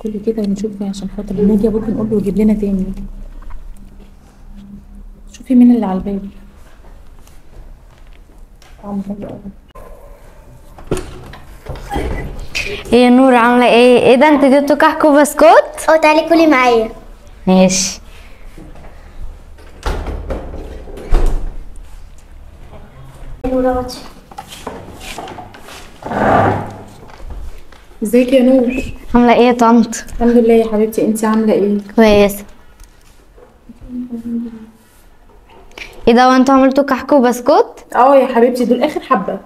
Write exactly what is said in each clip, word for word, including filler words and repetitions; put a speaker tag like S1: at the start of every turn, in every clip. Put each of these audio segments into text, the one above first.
S1: كل كده نشوف عشان خاطر لما يجي ابوك نقول له يجيب لنا تاني. شوفي مين اللي على الباب. طعمه حلو قوي.
S2: ايه يا نور عامله ايه؟ ايه ده انت جبتوا كحك وبسكوت؟
S3: اه تعالي كلي معايا.
S2: ماشي.
S1: ازيك يا نور؟
S2: عامله ايه يا طنط؟
S1: الحمد لله يا حبيبتي، انت عامله ايه؟
S2: كويسه. ايه ده وانتوا عملتوا كحك وبسكوت؟
S1: اه يا حبيبتي دول اخر حبه.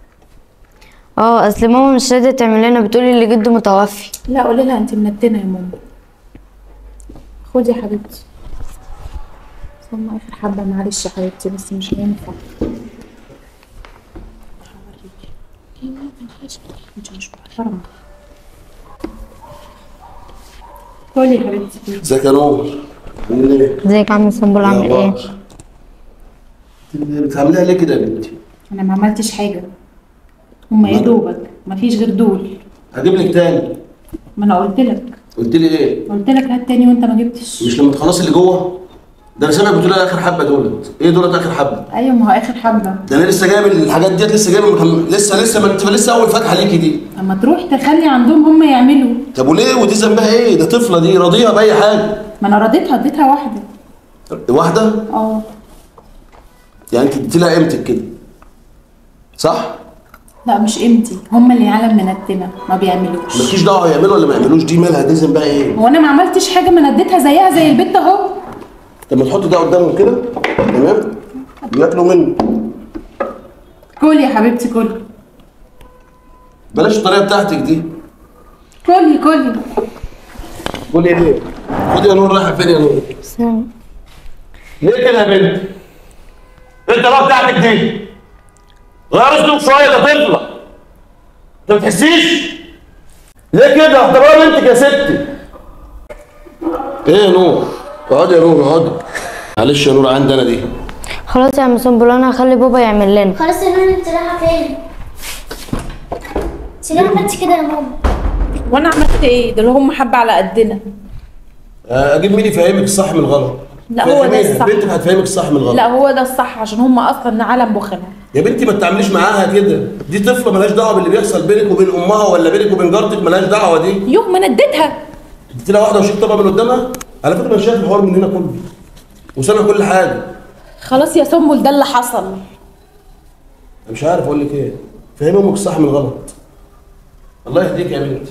S2: اه اصل ماما مش راضيه تعمل لنا، بتقولي اللي جده متوفي.
S1: لا قولي لها انت منتنه يا ماما. خدي يا حبيبتي. هم اخر حبه معلش يا حبيبتي بس مش هينفع. انت مش محترمه. قولي يا حبيبتي.
S4: ازيك يا نور؟ عامل ايه؟
S2: ازيك يا عم سنبل عامل ايه؟
S4: بتعمليها ليه كده يا بنتي؟
S1: انا ما عملتش حاجه. هما يا دوبك مفيش غير دول.
S4: هجيب لك تاني.
S1: ما انا قلت لك.
S4: قلت لي ايه؟
S1: قلت لك هات تاني وانت ما جبتش.
S4: مش لما تخلصي اللي جوه؟ ده انا سامعك بتقولي اخر حبه دولت، ايه دولت اخر حبه؟
S1: ايوه ما هو اخر حبه.
S4: ده انا لسه جايب الحاجات ديت، لسه جايب المكم... لسه لسه ما انت لسه اول فتحه ليكي دي.
S1: اما تروح تخلي عندهم هم يعملوا.
S4: طب وليه؟ ودي ذنبها ايه؟ ده طفله دي، راضيها باي حاجه.
S1: ما انا رضيتها اديتها واحده.
S4: واحده؟
S1: اه.
S4: يعني انت اديتي لها قيمتك كده. صح؟
S1: لا مش قيمتي، هم اللي يعلم منتنه ما بيعملوش.
S4: مالكيش دعوه يعملوا ولا ما يعملوش، دي مالها؟ دي ذنبها ايه؟
S1: هو انا ما عملتش حاجه، ما انا اديتها زيها زي البت اهو.
S4: طب ما تحط ده قدامهم كده تمام؟ بياكلوا منه.
S1: كل يا حبيبتي كل.
S4: بلاش الطريقه بتاعتك دي.
S1: كلي كلي.
S4: قولي ليه؟ خدي يا نور، رايحه فين يا نور؟
S2: سلام.
S4: ليه كده يا بنت؟ ايه الطريقه بتاعتك دي؟ غير اسلوب شويه، ده طفله. انت ما بتحسيش؟ ليه كده؟ احترام بنتك يا ستي. ايه يا نور؟ اقعدي يا نور اقعدي. معلش يا نور عندي انا دي.
S2: خلاص يا عم سنبل انا هخلي بابا يعمل لنا.
S3: خلاص يا نور انت رايحه فين؟ انت ليه عملتي كده يا ماما؟
S1: وانا عملت ايه؟ دول هم حبه على قدنا.
S4: اجيب مين يفهمك الصح من الغلط؟
S1: لا هو ده الصح.
S4: بنتك هتفهمك الصح من الغلط.
S1: لا هو ده الصح عشان هم اصلا عالم بخلة.
S4: يا بنتي ما تتعامليش معاها كده، دي طفله مالهاش دعوه باللي بيحصل بينك وبين امها ولا بينك وبين جارتك، مالهاش دعوه دي.
S1: يوم ما انا اديتها.
S4: اديتي لها واحده وشيك طبق من قدامها؟ على فكره انا شايف الحوار من هنا كله وسامع كل حاجه.
S1: خلاص يا سنبل ده اللي حصل.
S4: انا مش عارف اقول لك ايه، فهمي امك الصح من الغلط. الله يهديك يا بنتي.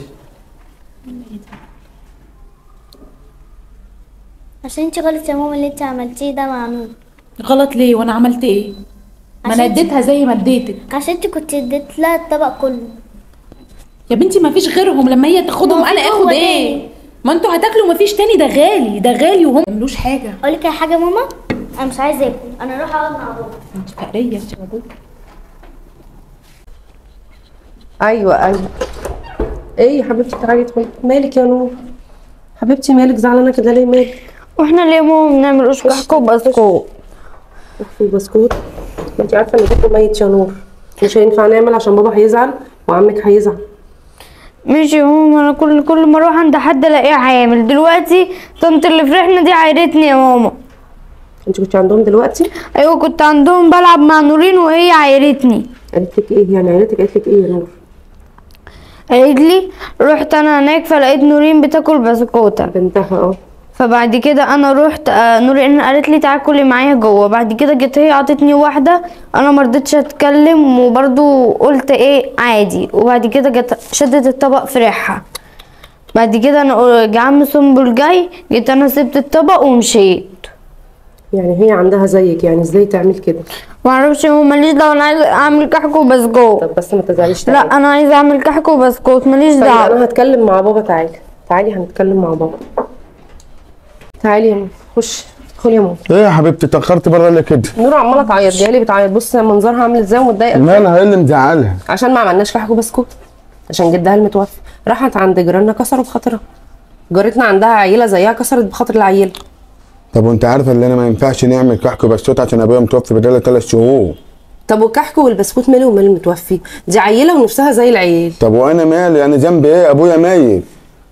S3: عشان انت غلط يا ماما اللي انت عملتيه ده مع نور.
S1: غلط ليه وانا عملت ايه؟ ما انا اديتها زي ما اديتك.
S3: عشان انت كنت اديت لها الطبق كله.
S1: يا بنتي ما فيش غيرهم، لما هي تاخدهم انا اخد ايه؟ ما انتوا هتاكلوا ما فيش تاني، ده غالي ده غالي وهم ما بيعملوش حاجه.
S3: اقول لك على حاجه يا ماما، انا مش عايزه اكل، انا اروح اقعد مع بابا.
S1: انت فقريه انت وابوك.
S5: ايوه ايوه. ايه يا حبيبتي تعالي ادخلي. مالك يا نور؟ حبيبتي مالك زعلانه كده ليه؟ مالك؟
S2: واحنا ليه ماما ما بنعملوش كحك وبسكوت؟
S5: كحك وبسكوت؟ انت عارفه ان جده ميت يا نور، مش هينفع نعمل عشان بابا هيزعل وعمك هيزعل.
S2: ماشي يا ماما، انا كل كل ما اروح عند حد الاقيه عامل. دلوقتي طنط اللي فرحنا دي عايرتني يا ماما.
S5: انت كنت عندهم دلوقتي؟
S2: ايوه كنت عندهم بلعب مع نورين وهي عايرتني.
S5: قالت لك ايه يعني؟ عيلتك قالت لك ايه يا نور؟
S2: قالت لي رحت انا هناك فلقيت نورين بتاكل بسكوته
S5: بنتها. اه
S2: فبعد كده انا رحت آه نورين قالت لي تعالي كلي معايا جوه. بعد كده جت هي عطتني واحده، انا ما رضيتش اتكلم وبرده قلت ايه عادي. وبعد كده جت شدت الطبق في ريحها. بعد كده انا جه عم سنبل جاي، جيت انا سبت الطبق ومشيت.
S5: يعني هي عندها زيك، يعني ازاي تعمل كده؟
S2: ما اعرفش، هو ماليش دعوه، انا عايزه اعمل كحك وبسكوت.
S5: طب بس ما تزعليش.
S2: لا انا عايزه اعمل كحك وبسكوت ماليش دعوه.
S5: انا هتكلم مع بابا. تعالي تعالي هنتكلم مع بابا. تعالي يا ماما خش ادخلي يا ماما.
S6: ايه يا حبيبتي اتاخرت بره ليه كده؟
S5: نور عماله تعيط، جايه لي بتعيط. بص منظرها عامل ازاي ومتضايقه.
S6: مالها؟ ايه اللي مزعلها؟
S5: عشان ما عملناش كحك وبسكوت، عشان جدها المتوفي. راحت عند جيراننا كسروا بخاطرها. جارتنا عندها عيله زيها كسرت بخاطر العيله.
S6: طب وانت عارفه ان انا ما ينفعش نعمل كحك وبسكوت عشان ابويا متوفي بقاله ثلاث شهور.
S5: طب والكحك والبسكوت ماله ومال المتوفي؟ دي عيله ونفسها زي العيال.
S6: طب وانا مالي؟ انا ذنبي ايه؟ ابويا ميت.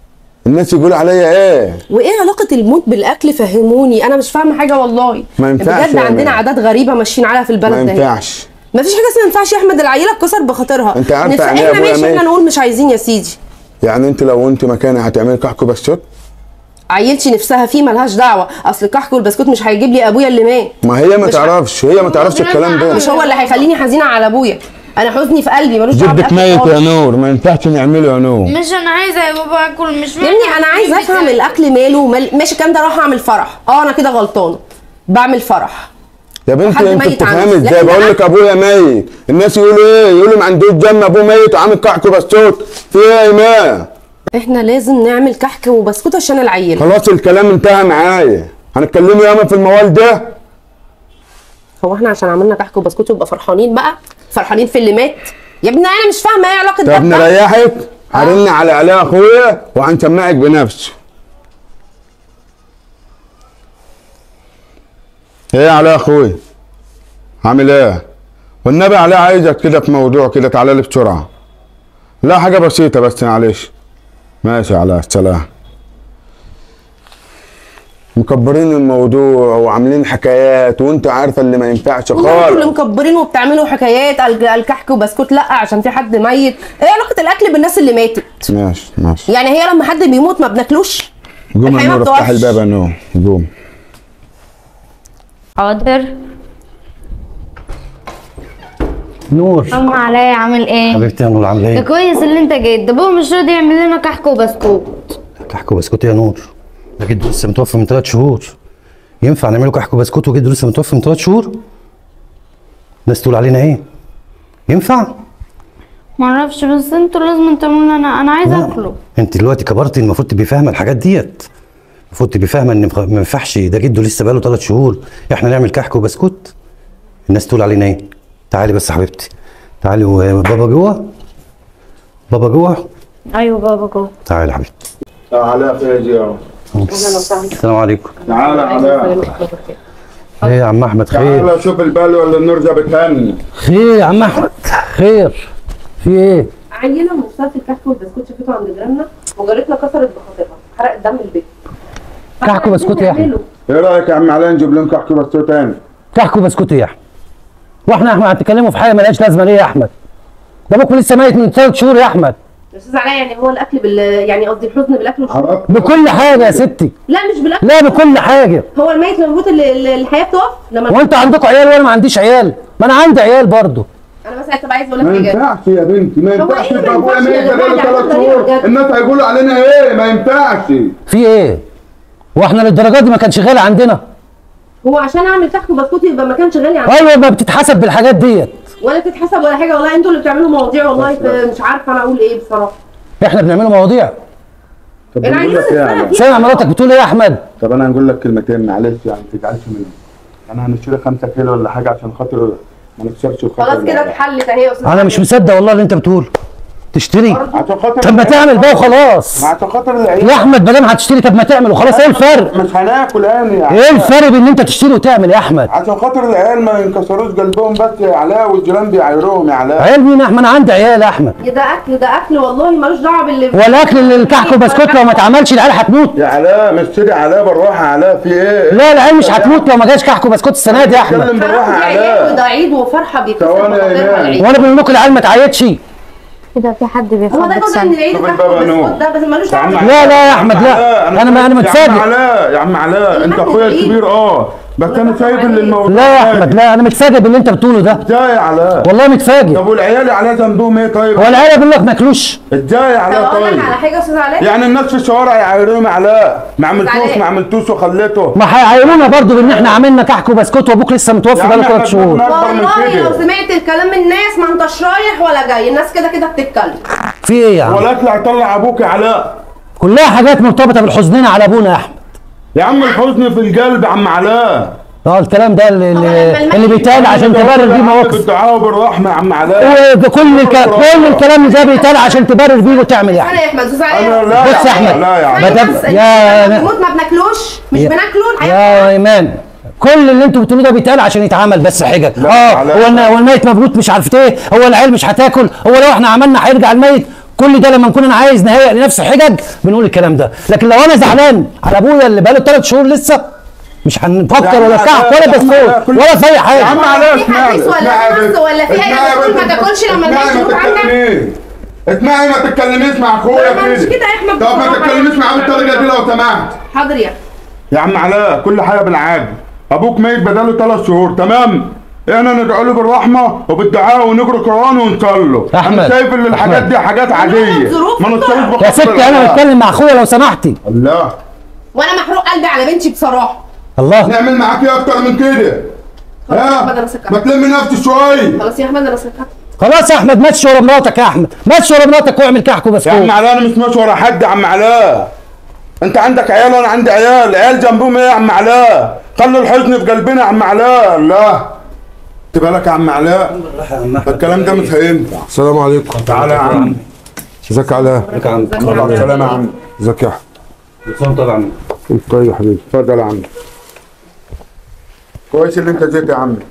S6: الناس يقولوا عليا ايه؟
S5: وايه علاقه الموت بالاكل؟ فهموني، انا مش فاهمه حاجه والله.
S6: ما ينفعش
S5: بجد
S6: يا
S5: عندنا
S6: مان.
S5: عادات غريبه ماشيين عليها في البلد
S6: ما
S5: ده.
S6: ينفعش.
S5: ما فيش حاجه اسمها ما ينفعش يا احمد، العيله اتكسر بخاطرها.
S6: انت عارفة
S5: نف-
S6: يعني ايه
S5: احنا
S6: أبويا
S5: ماشي،
S6: ميت؟
S5: احنا نقول مش عايزين يا سيدي.
S6: يعني انت لو انت مكاني هتعملي كحك وبسكوت؟
S5: عيلتي نفسها فيه ملهاش دعوه، اصل الكحك والبسكوت مش هيجيب لي ابويا اللي مات.
S6: ما هي ما
S5: مش
S6: تعرفش، هي ما تعرفش الكلام ده.
S5: مش هو اللي هيخليني حزينه على ابويا، انا حزني في قلبي ملوش دعوه
S6: جدك
S5: بالأكل
S6: ميت
S5: خالص.
S6: يا نور، ما ينفعش نعمله يا نور.
S2: مش انا عايزه يا بابا اكل، مش
S5: يا ابني انا عايزه افهم الاكل ماله مال... ماشي الكلام ده، راح اعمل فرح، اه انا كده غلطانه بعمل فرح.
S6: يا بنتي
S5: حد
S6: انت
S5: ميت
S6: بتفهمي
S5: عندي.
S6: ازاي؟
S5: لكن
S6: بقول
S5: أنا-
S6: لك ابويا ميت، الناس يقولوا ايه؟ يقولوا ما عندوش دم، ابوه ميت وعامل كحك وبسكوت، في ايه يا ايمان؟
S5: احنا لازم نعمل كحك وبسكوت عشان العيله.
S6: خلاص الكلام انتهى معايا، هنتكلموا ياما في الموال ده.
S5: هو احنا عشان عملنا كحك وبسكوت يبقى فرحانين بقى؟ فرحانين في اللي مات؟ يا ابني انا مش فاهمه ايه علاقه ده
S6: طب
S5: بده.
S6: نريحك، هرن على علاء اخويا وهنسمعك بنفسه. ايه يا علاء اخويا؟ عامل ايه؟ والنبي علاء عايزك كده في موضوع كده، تعالى لي بسرعه. لا حاجه بسيطه بس معلش. ماشي يا علاء، السلام. مكبرين الموضوع وعاملين حكايات، وانت عارفه اللي ما ينفعش
S5: والله انتوا اللي
S6: خالص.
S5: مكبرين وبتعملوا حكايات الج- الكحك وبسكوت لا عشان في حد ميت. ايه علاقه الاكل بالناس اللي ماتت؟
S6: ماشي ماشي.
S5: يعني هي لما حد بيموت ما بناكلوش؟
S6: قوم يا
S5: الحياة ما
S6: نور، افتح
S5: بتقفش.
S6: الباب يا نور، قوم.
S2: حاضر.
S7: نور
S2: سلام عليا، عامل ايه؟
S7: حبيبتي يا نور، عامله
S2: ده
S7: ايه؟
S2: كويس اللي انت جيت، ده بابا مش راضي يعمل لنا كحك وبسكوت.
S7: كحك وبسكوت يا نور؟ ده جده لسه متوفى من ثلاث شهور. ينفع نعمله كحك وبسكوت وجده لسه متوفى من ثلاث شهور؟ الناس تقول علينا ايه؟ ينفع؟
S2: معرفش، بس انتوا لازم تعملوا لنا، انا انا عايزه اكله.
S7: انت دلوقتي كبرتي، المفروض تبقي فاهمه الحاجات ديت. المفروض تبقي فاهمه ان مخ- ما ينفعش، ده جده لسه بقاله ثلاث شهور، احنا نعمل كحك وبسكوت؟ الناس تقول علينا ايه؟ تعالي بس يا حبيبتي، تعالي. وبابا جوه؟ بابا جوه؟
S2: ايوه بابا جوه.
S7: تعالي يا حبيبتي.
S6: تعالى فيجي يا
S7: السلام عليكم.
S6: تعالى علاء.
S7: ايه يا عم احمد، خير؟
S6: تعالى شوف البال ولا النور جابت هني.
S7: خير يا عم احمد، خير؟ في ايه؟
S5: عيله مصاب في الكحك والبسكوت شافته عند جيراننا وجارتنا كسرت بخاطرها، حرقت دم البيت.
S7: كحك وبسكوت يا احمد؟
S6: ايه رايك يا عم علاء نجيب لهم كحك وبسكوت تاني؟
S7: كحك وبسكوت يا احمد؟ واحنا يا احمد هتتكلموا في حاجه مالهاش لازمه ليه يا احمد؟ ده ابوك لسه ميت من ثلاث شهور يا احمد.
S5: يا استاذ علاء يعني هو الاكل بال يعني قصدي الحزن بالاكل والشرب؟
S6: عرفت؟
S7: بكل حاجه يا ستي.
S5: لا مش بالاكل.
S7: لا بكل حاجه.
S5: هو الميت لما بيموت ال- ال- الحياه بتقف لما
S7: وانتوا عندكم عيال وانا ما عنديش عيال؟ ما انا عندي عيال برضه.
S5: انا بس طب عايز اقول لك
S6: ما
S5: حاجه.
S6: ينفعش يا بنتي، ما
S5: هو
S6: ينفعش
S5: إيه ما
S6: يبقى ابويا
S5: ينفعش
S6: ميت
S5: يا
S6: بقاله
S5: جماعة؟
S6: ثلاث
S5: ده
S6: شهور،
S5: بجد.
S6: الناس هيقولوا علينا ايه؟ ما ينفعش.
S7: في ايه؟ واحنا للدرجه دي ما كانش غالي عندنا؟
S5: هو عشان اعمل كحك وبسكوت يبقى ما كانش غالي عندي
S7: ايوه ما بتتحسب بالحاجات ديت.
S5: ولا تتحسب ولا حاجه والله. انتوا اللي بتعملوا مواضيع والله ف- مش عارفه انا اقول ايه بصراحه.
S7: احنا بنعمله مواضيع.
S6: طب
S5: انا
S6: بنقول
S5: عايزه
S6: لك ايه يا
S5: نتفاهم
S6: علاء؟
S5: فيها.
S7: سامع مراتك بتقول ايه يا احمد؟
S6: طب انا هنقول لك كلمتين معلش يعني ما تزعلش مني. انا هنشتري خمسة كيلو ولا حاجه عشان خاطر ما نكسرش الخاطر.
S5: خلاص كده اتحلت اهي يا استاذ.
S7: انا مش مصدق والله اللي انت بتقوله. تشتري؟
S6: عشان خاطر
S7: طب ما تعمل بقى وخلاص.
S6: عشان خاطر العيال.
S7: يا احمد ما دام هتشتري طب ما تعمل وخلاص. ايه الفرق؟
S6: مش هناكل يعني يا
S7: ايه
S6: علاء.
S7: الفرق بين ان انت تشتري وتعمل يا احمد؟
S6: عشان خاطر العيال ما ينكسروش قلبهم بس يا علاء، والجيران بيعايروهم يا علاء.
S7: عيال مين يا احمد؟ انا عندي عيال يا احمد.
S5: ده اكل ده اكل والله ملوش دعوه باللي
S7: والاكل اللي الكحك وبسكوت لو ما اتعملش العيال هتموت.
S6: يا علاء مش كده يا علاء، بالراحه يا علاء، في ايه؟
S7: لا العيال مش هتموت لو ما جاش كحك وبسكوت السنه دي يا احمد.
S6: اتكلم بالراحه يا
S5: عيال وده
S6: علاء.
S5: عيد وفرحه بيكسر
S6: ثواني يا
S5: بخاطرها
S6: إيمان.
S5: العيد.
S7: وانا بقول لكم العيال ما تعيطش.
S2: كده في حد
S5: هو ده
S2: بيخبط
S5: جزء من
S2: سنة.
S5: العيد
S6: شوف
S5: الكحك
S6: البابا
S5: والبسكوت
S6: نور.
S5: ده بس ملوش
S6: يا عم
S5: دعوه.
S7: لا لا يا احمد لا.
S6: علاء،
S7: انا ما انا
S6: يا عم
S7: متفاجئ.
S6: علاء يا عم علاء، انت اخويا الكبير اه، بس انا شايف ان الموضوع
S7: لا يا احمد لا، انا متفاجئ باللي انت بتقوله ده.
S6: ازاي يا علاء؟
S7: والله متفاجئ.
S6: طب والعيال يا علاء ذنبهم ايه طيب؟
S7: هو العيال بيقول لك ماكلوش.
S6: ازاي يا
S5: طب
S6: علاء
S5: اقول لك
S6: طيب؟
S5: على حاجه يا استاذ علاء.
S6: يعني الناس في الشوارع يعايروهم يا علاء، ما عملتوش
S5: علاء.
S6: ما عملتوش وخليته.
S7: ما هيعايرونا برضه بان احنا عملنا كحك وبسكوت وابوك لسه متوفى
S6: يا عم
S7: بقاله
S6: احنا
S7: ثلاث شهور.
S6: دماغنا أكبر من
S5: والله لو
S6: كده.
S5: سمعت الكلام من الناس ما انتش رايح ولا جاي، الناس كده كده بتتكلم.
S7: في ايه يا عم؟
S6: ولا اطلع طلع ابوك يا علاء.
S7: كلها حاجات مرتبطه بالحزنين على ابونا يا احمد.
S6: يا عم الحزن في القلب يا عم علاء.
S7: اه الكلام ده اللي,
S5: لما
S7: اللي,
S5: الميت
S7: اللي بيتقال عشان تبرر بيه مواقف.
S6: بالدعاء وبالرحمه يا عم علاء.
S7: وكل الكلام كل الكلام ده بيتقال عشان تبرر بيه وتعمل يعني.
S5: انا يا احمد استاذ علاء.
S6: انا لا
S7: بص يا أحمد.
S6: لا يا عم.
S7: ما دام- يا-
S5: بنموت ما بناكلوش مش
S7: يا-
S5: بناكله الحياه.
S7: يا ايمان كل اللي انتوا بتقولوه ده بيتقال عشان يتعمل بس حجج.
S6: لا،
S7: اه
S6: لا،
S7: هو الن- هو الميت مبروك مش عارف ايه، هو العيال مش هتاكل، هو لو احنا عملنا هيرجع الميت. كل ده لما نكون انا عايز نهيئ لنفسي حجج بنقول الكلام ده، لكن لو انا زعلان على ابويا اللي بقاله ثلاث شهور لسه مش هنفكر ولا كحك ولا بسكوت ولا في اي حاجه.
S6: يا عم علاء
S1: في حديث ولا نص ولا في حاجه بتقول ما تاكلش لما الناس تروح عنك.
S6: اسمعي ما تتكلميش مع اخويا
S1: لا، مش
S6: كده.
S1: كده يا أحمد،
S6: طب ما
S1: بالراحة.
S6: تتكلميش معاه بالطريقه دي لو سمحت.
S1: حاضر يا
S6: يا عم علاء كل حاجه بالعادل، ابوك ميت بداله ثلاث شهور تمام؟ احنا ندعو له بالرحمه وبالدعاء ونقرا قران ونصلي.
S7: أحمد،
S6: انا شايف ان الحاجات
S7: أحمد.
S6: دي حاجات عاديه
S1: ظروف
S6: ما نتصلش
S1: بقى.
S6: بخاطر
S7: يا ستي انا
S6: الله.
S7: بتكلم مع اخويا لو سمحتي.
S6: الله
S1: وانا محروق قلبي على بنتي بصراحه.
S7: الله
S6: نعمل معاك ايه اكتر من كده؟
S1: خلاص يا أحمد،
S6: ها
S1: أنا سكت.
S6: ما تلم نفسك شويه.
S1: خلاص يا احمد انا سكت.
S7: خلاص يا احمد ماتش ورا مراتك يا احمد، ماتش ورا مراتك واعمل كحك
S6: يا عم
S7: وبسكوت.
S6: علاء انا مش ماشي ورا حد يا عم علاء. انت عندك عيال وانا عندي عيال، عيال جنبهم ايه يا عم علاء؟ خلوا الحزن في قلبنا يا عم علاء. الله تبقى لك يا عم علاء الكلام ده مش هينفع. السلام عليكم. تعالى يا عم. ازيك يا علاء؟
S7: ازيك يا عم؟
S6: سلام يا عم. ازيك يا احمد؟
S7: طبعا
S6: انت طيب يا حبيبي. اتفضل يا عم. كويس اللي انت جيت يا عم.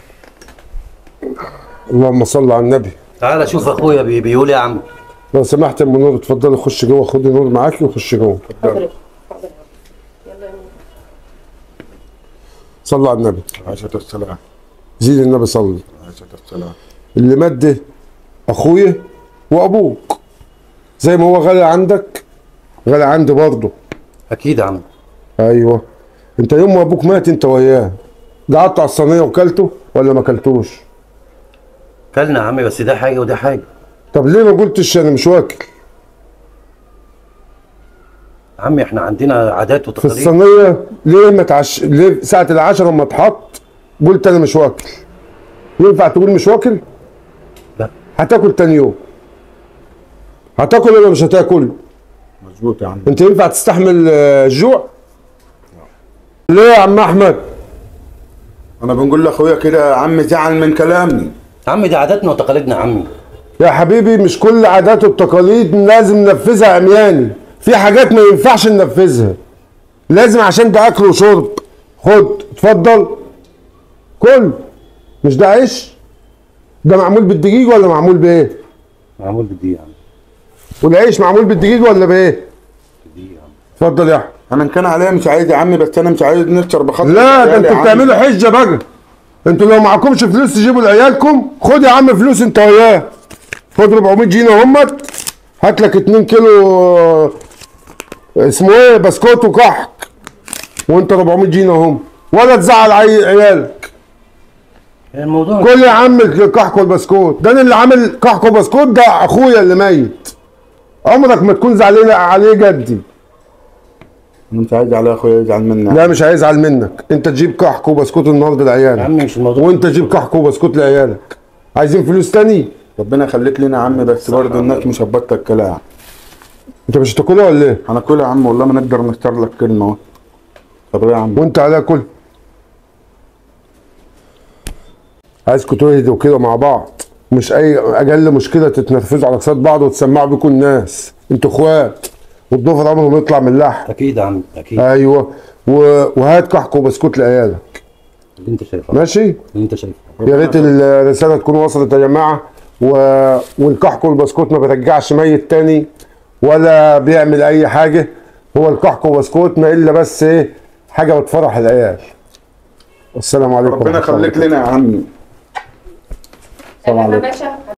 S6: اللهم صل على النبي.
S7: تعالى شوف اخويا بي- بيقول ايه يا عم.
S6: لو سمحت يا ام نور اتفضلي خش جوه، خدي نور معاكي وخش جوه. اتفضلي. صلوا على النبي. عليه الصلاه والسلام. زيد النبي صلي. عليه الصلاه والسلام. اللي مات ده اخويا وابوك، زي ما هو غالي عندك غالي عندي برضه.
S7: اكيد يا عم.
S6: ايوه. انت يوم ما ابوك مات انت وياه قعدت على الصينيه وكلته ولا ما كلتوش؟
S7: كلنا يا عم، بس ده حاجه وده حاجه.
S6: طب ليه ما قلتش انا مش واكل؟
S7: يا عم احنا عندنا عادات
S6: في
S7: وتقاليد.
S6: الصينيه ليه ما تعش... ليه ساعه العشاء لما اتحط قلت انا مش واكل؟ ينفع تقول مش واكل؟
S7: لا.
S6: هتاكل تاني يوم. هتاكل ولا مش هتاكل؟
S4: مظبوط يا عم.
S6: انت ينفع تستحمل آه، الجوع؟ ليه يا عم احمد؟ انا بنقول لاخويا كده يا عم زعل من كلامي.
S7: يا عم دي عاداتنا وتقاليدنا يا عمي.
S6: يا حبيبي مش كل عادات والتقاليد لازم ننفذها عمياني، في حاجات ما ينفعش ننفذها، لازم عشان ده اكل وشرب. خد اتفضل كل. مش ده عيش؟ ده معمول بالدقيق ولا معمول بايه؟
S7: معمول بالدقيق يا عم.
S6: والعيش معمول بالدقيق ولا بايه؟
S7: بالدقيق يا عم.
S6: اتفضل يا احمد.
S4: انا ان كان عليا مش عايز يا عم، بس انا مش عايز نكسر بخاطر
S6: لا ده
S4: العيال يا
S6: انتوا
S4: عم.
S6: بتعملوا حجه بقى. انتوا لو معكمش فلوس تجيبوا لعيالكم، خد يا عم فلوس انت وياه. خد أربعمية جنيه اهمت، هات لك اتنين كيلو آه، اسمه ايه بسكوت وكحك، وانت أربعمية جنيه اهم، ولا تزعل عي- عيالك.
S7: الموضوع
S6: كل يا عم الكحك والبسكوت، ده انا اللي عامل كحك وبسكوت، ده اخويا اللي ميت. عمرك ما تكون زعلان عليه جدي.
S4: انا مش عايز عليا اخويا يزعل مني.
S6: لا مش هيزعل منك، انت تجيب كحك وبسكوت النهارده
S7: يا
S6: لعيالك،
S7: عم مش الموضوع.
S6: وانت تجيب كحك وبسكوت لعيالك. عايزين فلوس تاني؟
S4: ربنا يخليك لنا يا عم، بس برضه الناس مش هتبطل كلام.
S6: انت مش هتاكلها ولا ايه؟
S4: هناكلها يا عم والله ما نقدر نختار لك كلمه اهو. طب ايه يا عم؟
S6: وانت عليها كل. عايزكم تهدوا كده مع بعض، مش اي اقل مشكله تتنرفزوا على صوت بعض وتسمعوا بيكم الناس، انتوا اخوات والضفر عمره ما يطلع من اللحم.
S7: اكيد يا عم اكيد.
S6: ايوه و... وهات كحك وبسكوت لعيالك.
S7: اللي انت شايفه.
S6: ماشي؟
S7: اللي انت شايفه.
S6: يا ريت الرساله تكون وصلت يا جماعه. و... والكحك والبسكوت ما بيرجعش ميت تاني ولا بيعمل اي حاجه، هو الكحك والبسكوت ما الا بس ايه حاجه بتفرح العيال. السلام عليكم.
S4: ربنا يخليك لنا يا عم.
S1: يا باشا